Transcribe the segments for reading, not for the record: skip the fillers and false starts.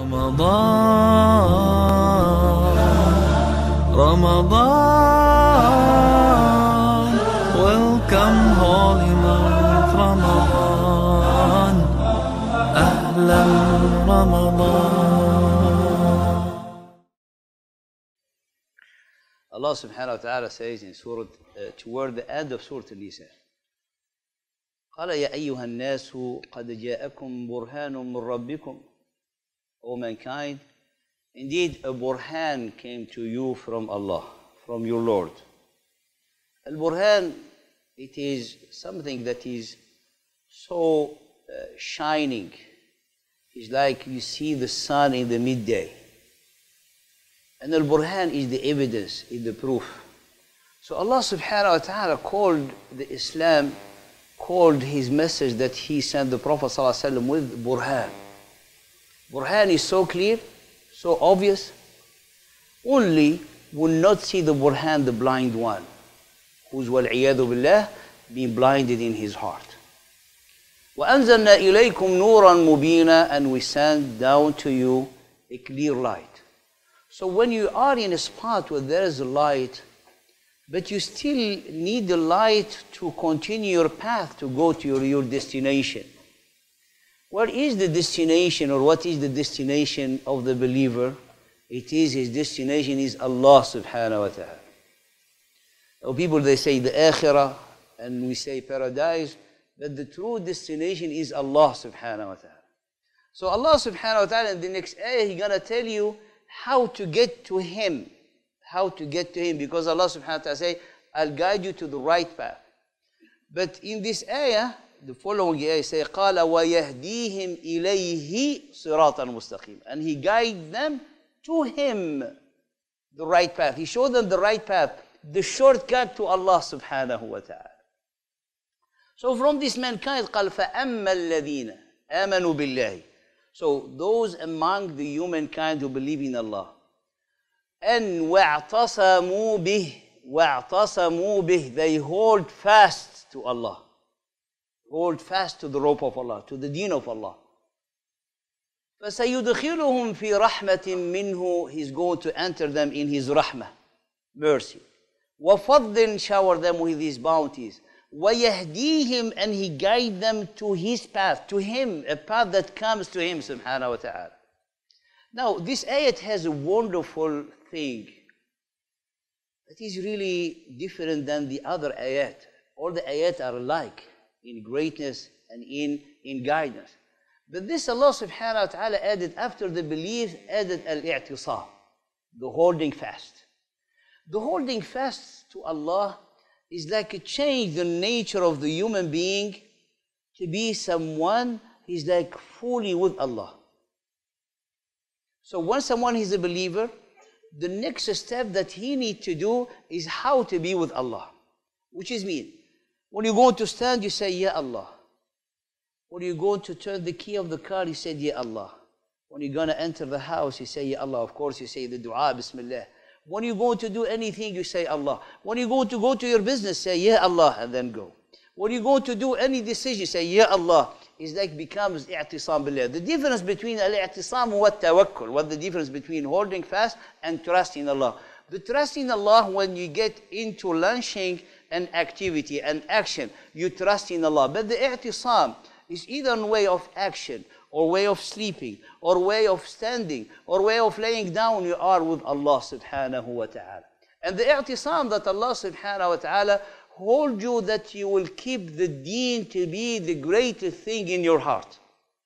Ramadan, welcome holy month Ramadan, Ahlan Ramadan. Allah subhanahu wa ta'ala says in Surah, toward the end of Surah An-Nisa, قال يا أيها الناس قد جاءكم برهان من ربكم. O mankind, indeed a burhan came to you from Allah, from your Lord. Al-Burhan, it is something that is so shining. It's like you see the sun in the midday. And Al-Burhan is the evidence, is the proof. So Allah subhanahu wa ta'ala called the Islam, called his message that he sent the Prophet sallallahu alaihi wasallam with Burhan. Burhan is so clear, so obvious. Only will not see the Burhan, the blind one, who's wal-'iyadu billah, being blinded in his heart. وَأَنزَلْنَا إِلَيْكُمْ نُورًا مُبِينًا, and we send down to you a clear light. So when you are in a spot where there is a light, but you still need the light to continue your path to go to your destination. What is the destination, or what is the destination of the believer? It is, his destination is Allah subhanahu wa ta'ala. So people, they say the akhirah, and we say paradise, but the true destination is Allah subhanahu wa ta'ala. So Allah subhanahu wa ta'ala in the next ayah, He's going to tell you how to get to Him. How to get to Him, because Allah subhanahu wa ta'ala say, I'll guide you to the right path. But in this ayah, the following ayah say, قَالَ وَيَهْدِيهِمْ إِلَيْهِ صِرَاطًا مُسْتَقِيمًا, and He guides them to Him, the right path. He showed them the right path, the shortcut to Allah subhanahu wa ta'ala. So from this mankind, قال فَأَمَّا الَّذِينَ آمَنُوا بِاللَّهِ. So those among the humankind who believe in Allah, and وَاعْتَصَمُوا بِهِ, they hold fast to Allah. Hold fast to the rope of Allah, to the deen of Allah. فَسَيُدْخِلُهُمْ فِي رَحْمَةٍ مِّنْهُ, He's going to enter them in His rahmah, mercy. وَفَضٍ, shower them with His bounties. وَيَهْدِيهِمْ, and He guide them to His path, to Him, a path that comes to Him subhanahu wa ta'ala. Now, this ayat has a wonderful thing that is really different than the other ayat. All the ayat are alike in greatness and in guidance. But this Allah subhanahu wa ta'ala added, after the belief, added al-i'tisam, the holding fast. The holding fast to Allah is like a change the nature of the human being to be someone who's like fully with Allah. So when someone is a believer, the next step that he needs to do is how to be with Allah. Which is mean, when you're going to stand, you say, Ya Allah. When you're going to turn the key of the car, you say, Ya Allah. When you're going to enter the house, you say, Ya Allah. Of course, you say the dua, Bismillah. When you're going to do anything, you say Allah. When you're going to go to your business, say, Ya Allah, and then go. When you're going to do any decision, say, Ya Allah. It's like becomes i'tisam billah. The difference between al-i'tisam wa tawakkul, what the difference between holding fast and trust in Allah. The trust in Allah, when you get into launching an activity, an action, you trust in Allah. But the i'tisam is either a way of action, or way of sleeping, or way of standing, or way of laying down, you are with Allah subhanahu wa ta'ala. And the i'tisam that Allah subhanahu wa ta'ala hold you, that you will keep the deen to be the greatest thing in your heart.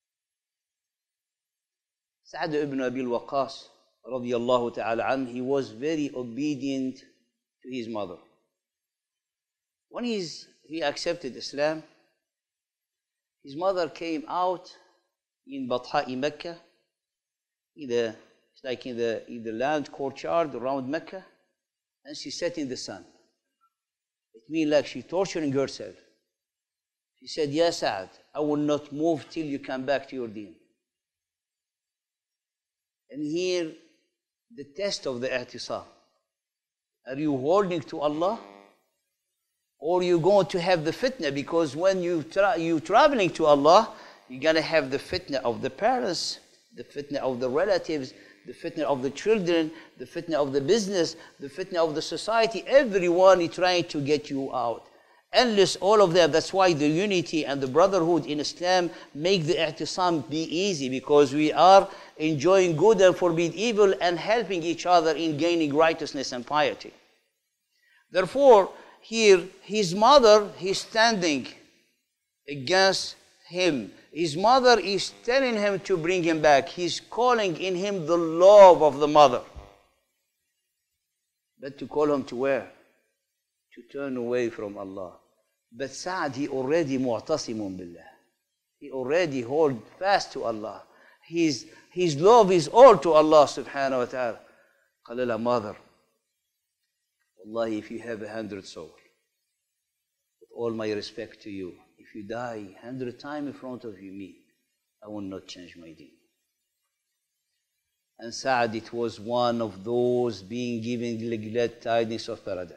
Sa'd ibn Abi al-Waqqas radiyallahu ta'ala anhu, he was very obedient to his mother. When he accepted Islam, his mother came out in Batha'i Mecca, it's like in the land courtyard around Mecca, and she sat in the sun. It means like she torturing herself. She said, Ya Sa'd, I will not move till you come back to your deen. And here, the test of the i'tisam. Are you holding to Allah? Or you going to have the fitna? Because when you traveling to Allah, you're going to have the fitna of the parents, the fitna of the relatives, the fitna of the children, the fitna of the business, the fitna of the society. Everyone is trying to get you out. Endless, all of them. That's why the unity and the brotherhood in Islam make the i'tisam be easy, because we are enjoying good and forbid evil and helping each other in gaining righteousness and piety. Therefore, here, his mother is standing against him. His mother is telling him to bring him back. He's calling in him the love of the mother. But to call him to where? To turn away from Allah. But Sa'ad, he already mu'tasimun billah. He already hold fast to Allah. His love is all to Allah subhanahu wa ta'ala. Qalala, mother, wallahi, if you have 100 souls, with all my respect to you, if you die 100 times in front of me, I will not change my deen. And Sa'ad, it was one of those being given glad tidings of paradise.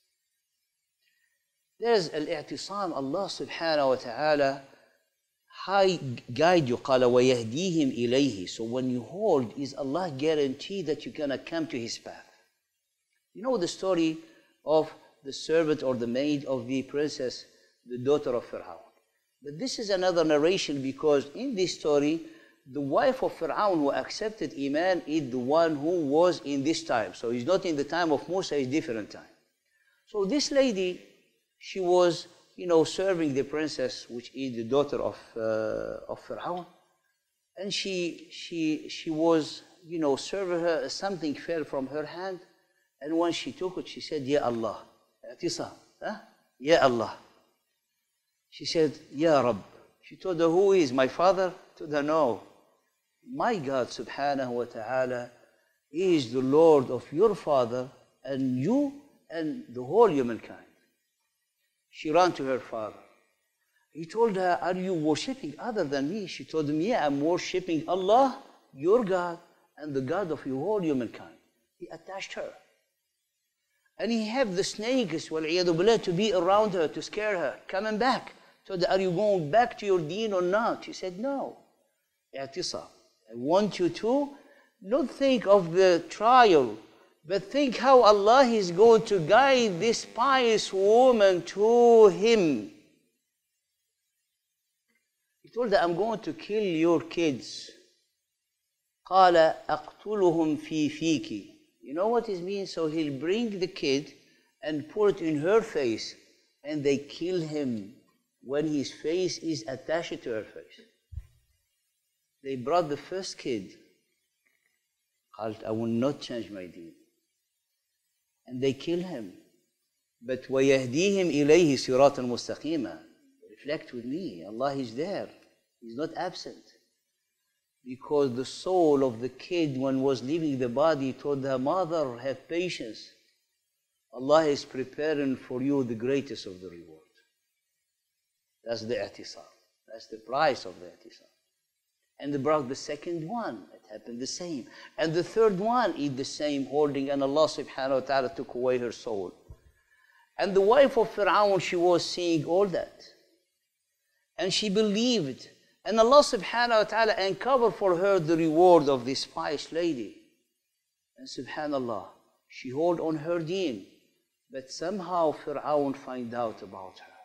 There's al-i'tisam. Allah subhanahu wa ta'ala guide you. قَالَ وَيَهْدِيهِمْ إِلَيْهِ. So when you hold, is Allah guarantee that you're going to come to His path. You know the story of the servant or the maid of the princess, the daughter of Fir'aun. But this is another narration, because in this story, the wife of Fir'aun who accepted Iman is the one who was in this time. So he's not in the time of Musa, it's different time. So this lady, she was, serving the princess, which is the daughter of Fir'aun. And she was, serving her, something fell from her hand. And when she took it, she said, Ya Allah. I'tisam. Ya Allah. She said, Ya Rabb. She told her, who is my father? Told her, no. My God subhanahu wa ta'ala is the Lord of your father and you and the whole humankind. She ran to her father. He told her, are you worshipping other than me? She told him, yeah, I'm worshipping Allah, your God, and the God of your whole humankind. He attached her. And he had the snakes, wal-'iyadu billah, to be around her, to scare her, coming back. Told her, are you going back to your deen or not? She said, no. I'tisam. I want you to not think of the trial, but think how Allah is going to guide this pious woman to Him. He told her, I'm going to kill your kids. قَالَ أَقْتُلُهُمْ فِي فِيكِ. You know what it means? So he'll bring the kid and put it in her face, and they kill him when his face is attached to her face. They brought the first kid. قالت, I will not change my deen. And they kill him. But وَيَهْدِيهِمْ إِلَيْهِ صِرَاطًا مُسْتَقِيمًا. Reflect with me. Allah is there. He's not absent. Because the soul of the kid, when was leaving the body, told her mother, have patience. Allah is preparing for you the greatest of the reward. That's the i'tisam. That's the price of the i'tisam. And they brought the second one. It happened the same. And the third one is the same, holding, and Allah subhanahu wa ta'ala took away her soul. And the wife of Fir'aun, she was seeing all that. And she believed. And Allah subhanahu wa ta'ala uncovered for her the reward of this pious lady. And subhanallah, she held on her deen. But somehow Fir'aun find out about her.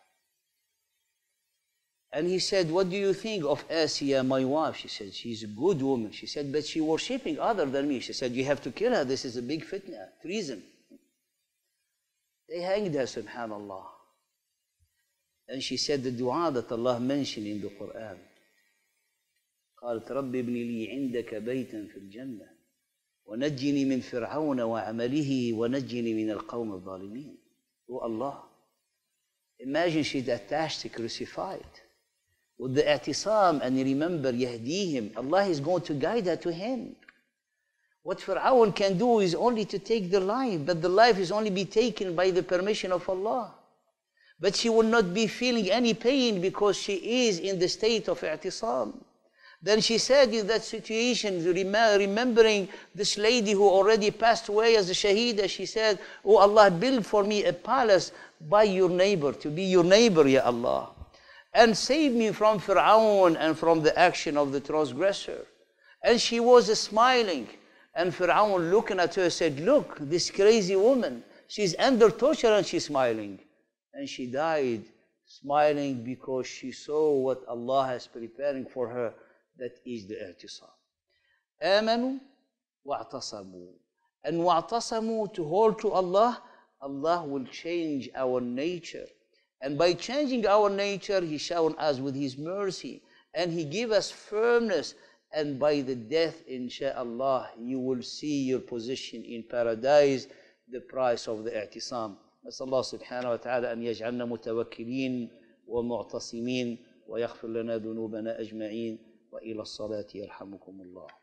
And he said, what do you think of Asiya, my wife? She said, she's a good woman. She said, but she's worshipping other than me. She said, you have to kill her. This is a big fitna, treason. They hanged her, subhanallah. And she said the dua that Allah mentioned in the Quran. قالت رب ابن لي عندك بيتا في الجنة ونجني من فرعون وعمله ونجني من القوم الظالمين. Oh Allah. Imagine she's attached, crucified. With the i'tisam, and remember, yahdihim, Allah is going to guide her to Him. What Fir'aun can do is only to take the life, but the life is only be taken by the permission of Allah. But she will not be feeling any pain because she is in the state of i'tisam. Then she said in that situation, remembering this lady who already passed away as a shaheeda, she said, oh Allah, build for me a palace by your neighbor, to be your neighbor, Ya Allah. And save me from Fir'aun and from the action of the transgressor. And she was smiling. And Fir'aun looking at her said, look, this crazy woman, she's under torture and she's smiling. And she died smiling because she saw what Allah is preparing for her, that is the i'tisam. آمنوا واعتصموا. And واعتصموا, to hold to Allah, Allah will change our nature. And by changing our nature, He showered us with His mercy. And He gave us firmness. And by the death, insha'Allah, you will see your position in paradise, the price of the i'tisam. نسأل الله سبحانه وتعالى أن يجعلنا متوكلين ومعتصمين ويغفر لنا ذنوبنا أجمعين وإلى الصلاة يرحمكم الله.